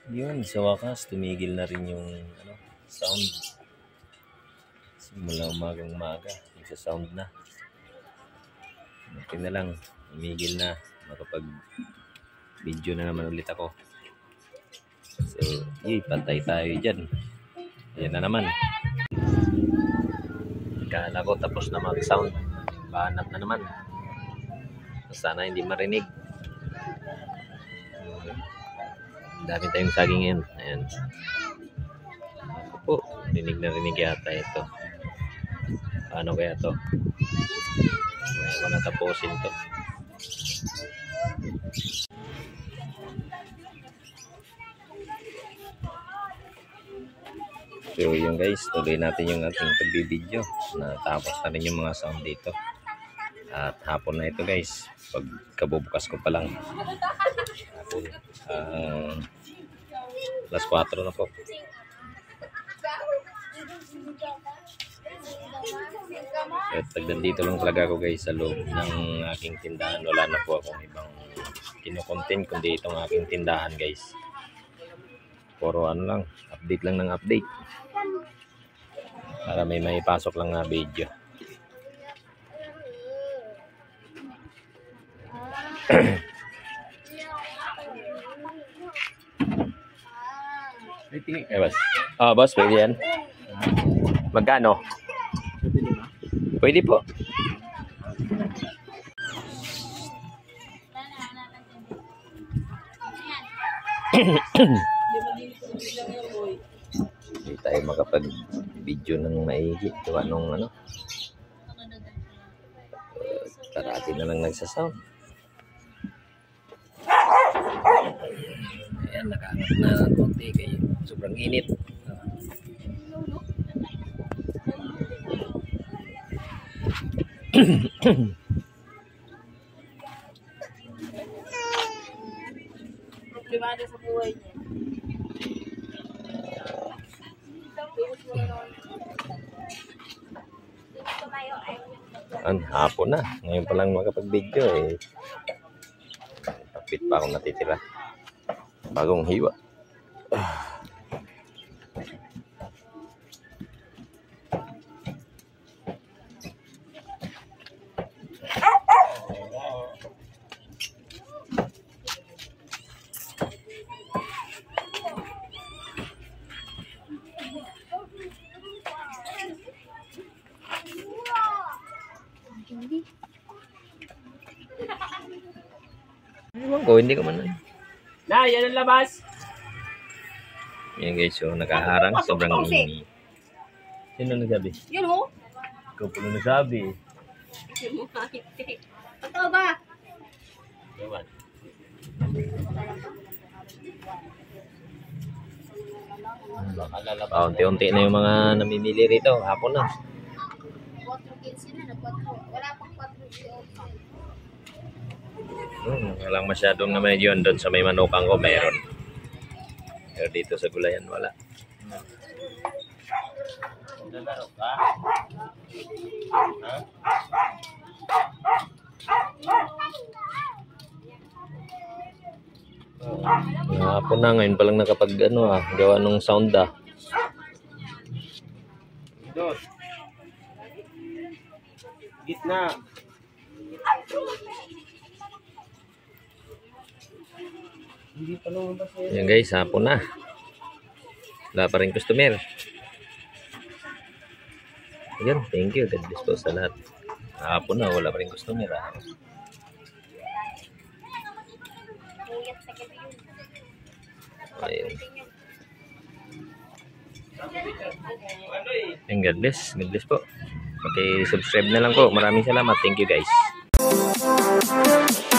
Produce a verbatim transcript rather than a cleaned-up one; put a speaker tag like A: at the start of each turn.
A: Yun, sa wakas, tumigil na rin yung ano, sound. Simula umagang umaga, nagsa-sound na. Okay na lang, tumigil na. Makapag-video na naman ulit ako. So, yay, pantay tayo dyan. Ayan na naman. Kala ko tapos na mag-sound. Bahanap na naman. Sana hindi marinig. Dami tayong saging ngayon. Ayan. Ako po, rinig na rinig yata ito. Paano kaya to? Kaya ko natapusin to. So yun guys, tuloy natin yung ating pagbibideo. Natapos na rin yung mga sound dito. At hapon na ito guys. Pagkabubukas ko pa lang. Hapon. Uh, alas kwatro na po. At nandito lang talaga ako guys sa loob ng aking tindahan. Wala na po akong ibang kinokontent kundi itong aking tindahan guys. Puro ano lang, update lang ng update. Para may maipasok lang na video. Eh, boss. Ah, boss, pwede yan. Magkano? Pwede po. Hindi tayo makapag-video ng maigi. Diba nung ano? Uh, Tarati na lang nagsasound. Ayan, nakaangat na ng konti kayo. Sobrang init.
B: Problemado sa buhay niya.
A: An, hapon na. Ngayon pa lang makapag-video eh. Kapit pa akong natitira. Bagong hiwa. Ewan ko, hindi ko man.
B: Na, yan ang labas.
A: Yan guys, so nakaharang. Sobrang init. Sino nagsabi?
B: Yun mo?
A: Ikaw pala nagsabi.
B: Yun mo makikita. Totoo ba?
A: Ewan. Paunti-unti na yung mga namimili rito. Hapon na.
B: Wala pang patro.
A: Hmm, walang masyadong naman yun. Doon sa may manukang ko mayroon. Pero dito sa gulayan wala. Hapon na, ngayon palang nakapag ano ah, gawa nung sound ah.
B: Gitna. Hindi pa lumabas yan.
A: Yan guys, hapon na. Wala pa rin customer. Ayan, thank you. God bless po sa lahat. Hapon na, wala pa rin customer. Ah. Ayan. Ayan, God bless. God bless po. Okay, subscribe na lang po. Maraming salamat. Thank you guys.